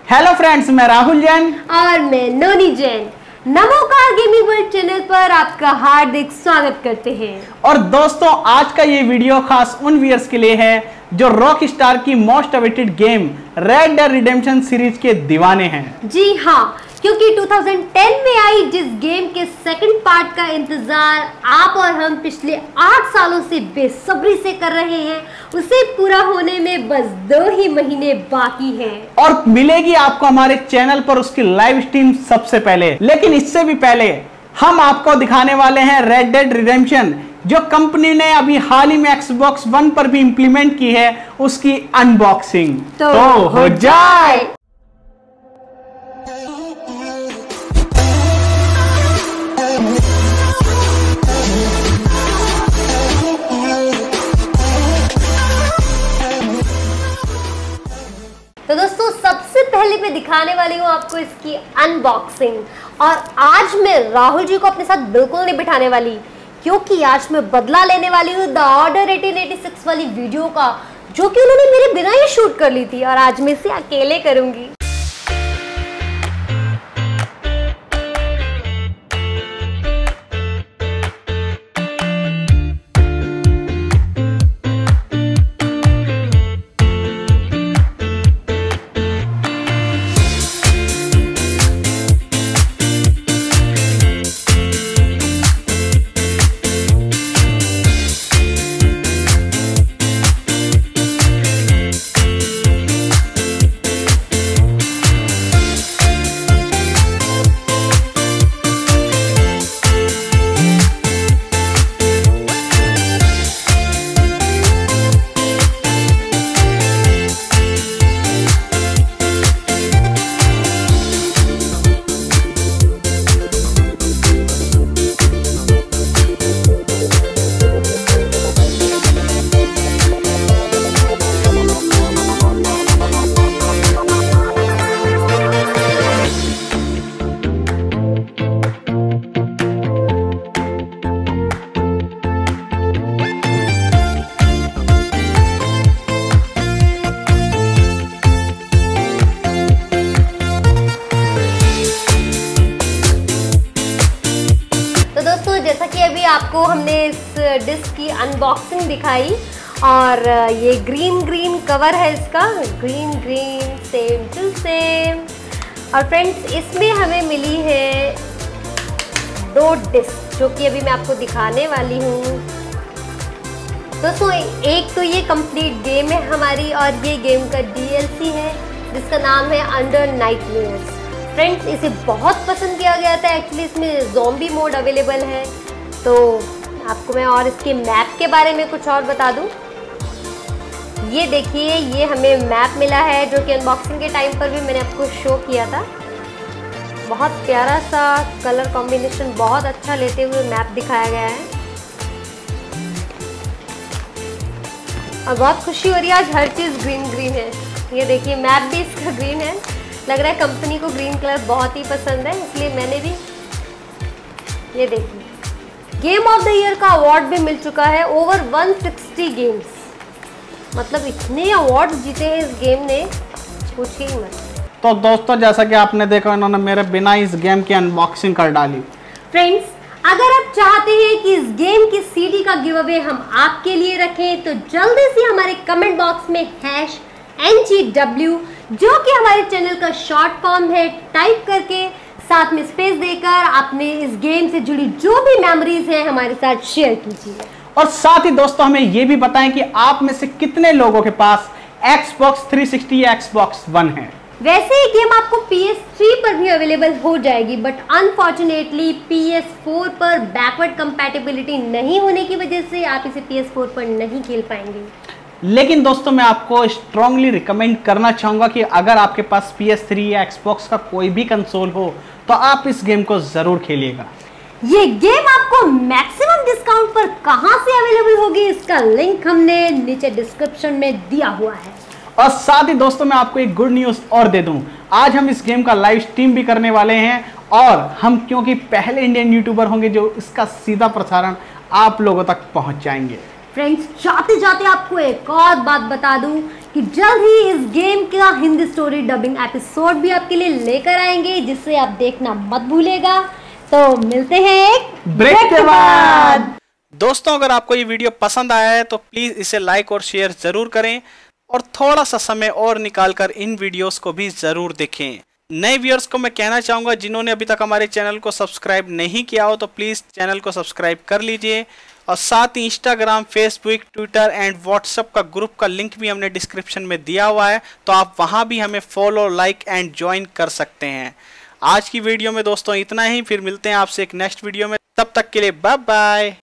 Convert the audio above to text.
Hello friends, मैं राहुल जैन और मैं Noni Jain Namokar gaming world channel पर आपका हार्दिक स्वागत करते हैं। और दोस्तों, आज का ये वीडियो खास उन व्यूअर्स के लिए है जो रॉक स्टार की most awaited game Red Dead Redemption series के दीवाने हैं। जी हाँ, क्योंकि 2010 में आई जिस गेम के सेकंड पार्ट का इंतजार आप और हम पिछले 8 सालों से बेसब्री से कर रहे हैं, उसे पूरा होने में बस 2 ही महीने बाकी हैं। और मिलेगी आपको हमारे चैनल पर उसकी लाइव स्ट्रीम सबसे पहले। लेकिन इससे भी पहले हम आपको दिखाने वाले हैं रेड डेड रिडेम्पशन, जो कंपनी ने अभी हाल ही में Xbox One पर भी इंप्लीमेंट की है, उसकी अनबॉक्सिंग तो हो जाए। तो दोस्तों, सबसे पहले मैं दिखाने वाली हूँ आपको इसकी अनबॉक्सिंग। और आज मैं राहुल जी को अपने साथ बिल्कुल नहीं बिठाने वाली, क्योंकि आज मैं बदला लेने वाली हूँ द ऑर्डर 1886 वाली वीडियो का, जो कि उन्होंने मेरे बिना ही शूट कर ली थी, और आज मैं इसे अकेले करूंगी। जैसा कि अभी आपको हमने इस डिस्क की अनबॉक्सिंग दिखाई, और ये ग्रीन कवर है इसका, ग्रीन सेम टू सेम। और फ्रेंड्स, इसमें हमें मिली है 2 डिस्क, जो कि अभी मैं आपको दिखाने वाली हूँ। दोस्तों, एक तो ये कंप्लीट गेम है हमारी, और ये गेम का DLC है जिसका नाम है अंडर नाइटमेयर्स। फ्रेंड्स, इसे बहुत पसंद किया गया था। एक्चुअली इसमें ज़ॉम्बी मोड अवेलेबल है। तो आपको मैं और इसके मैप के बारे में कुछ और बता दूं। ये देखिए, ये हमें मैप मिला है, जो कि अनबॉक्सिंग के टाइम पर भी मैंने आपको शो किया था। बहुत प्यारा सा कलर कॉम्बिनेशन, बहुत अच्छा लेते हुए मैप दिखाया गया है, और बहुत खुशी हो रही है। आज हर चीज़ ग्रीन है। ये देखिए, मैप भी इसका ग्रीन है। लग रहा है कंपनी को ग्रीन कलर बहुत ही पसंद है, इसलिए मैंने भी। ये देखिए, गेम ऑफ द ईयर का अवार्ड भी मिल चुका है। ओवर 160 गेम्स, मतलब इतने अवार्ड्स जीते हैं इस गेम ने, पूछिए ही मत। तो दोस्तों, जैसा कि आपने देखा, इन्होंने मेरे बिना इस गेम की अनबॉक्सिंग कर डाली। फ्रेंड्स, अगर आप चाहते हैं कि इस गेम की CD का गिव अवे हम आपके लिए रखें, तो जल्दी से हमारे कमेंट बॉक्स में #NGW, जो कि हमारे चैनल का शॉर्ट फॉर्म है, टाइप करके साथ में स्पेस देकर आपने इस गेम से जुड़ी जो भी मेमोरीज हैं हमारे साथ शेयर कीजिए। और साथ ही दोस्तों, हमें ये भी बताएं कि आप में से कितने लोगों के पास Xbox 360 या Xbox One है। वैसे ये गेम आपको PS3 पर भी अवेलेबल हो जाएगी, बट अनफॉर्चुनेटली PS4 पर बैकवर्ड कंपैटिबिलिटी नहीं होने की वजह से आप इसे PS4 पर नहीं खेल पाएंगे। लेकिन दोस्तों, मैं आपको स्ट्रांगली रिकमेंड करना चाहूंगा कि अगर आपके पास PS3 या Xbox का कोई भी कंसोल हो, तो आप इस गेम को जरूर खेलिएगा। ये गेम आपको मैक्सिमम डिस्काउंट पर कहां से अवेलेबल होगी, इसका लिंक हमने नीचे डिस्क्रिप्शन में दिया हुआ है। और साथ ही दोस्तों, मैं आपको एक गुड न्यूज और दे दूं। आज हम इस गेम का लाइव स्ट्रीम भी करने वाले हैं, और हम क्योंकि पहले इंडियन यूट्यूबर होंगे जो इसका सीधा प्रसारण आप लोगों तक पहुंच जाएंगे। फ्रेंड्स, जाते जाते आपको एक और बात बता दूं कि जल्द ही इस गेम का हिंदी स्टोरी डबिंग एपिसोड भी आपके लिए लेकर आएंगे, जिससे आप देखना मत भूलेगा। तो मिलते हैं एक ब्रेक के बाद। दोस्तों, अगर आपको ये वीडियो पसंद आया है तो प्लीज इसे लाइक और शेयर जरूर करें और थोड़ा सा समय और निकालकर इन वीडियोस को भी जरूर देखें। नए व्यूअर्स को मैं कहना चाहूंगा, जिन्होंने अभी तक हमारे चैनल को सब्सक्राइब नहीं किया हो तो प्लीज चैनल को सब्सक्राइब कर लीजिए और साथ ही Instagram, Facebook, Twitter and WhatsApp का ग्रुप का लिंक भी हमने डिस्क्रिप्शन में दिया हुआ है, तो आप वहां भी हमें फॉलो, लाइक एंड ज्वाइन कर सकते हैं। आज की वीडियो में दोस्तों इतना ही, फिर मिलते हैं आपसे एक नेक्स्ट वीडियो में। तब तक के लिए बाय बाय।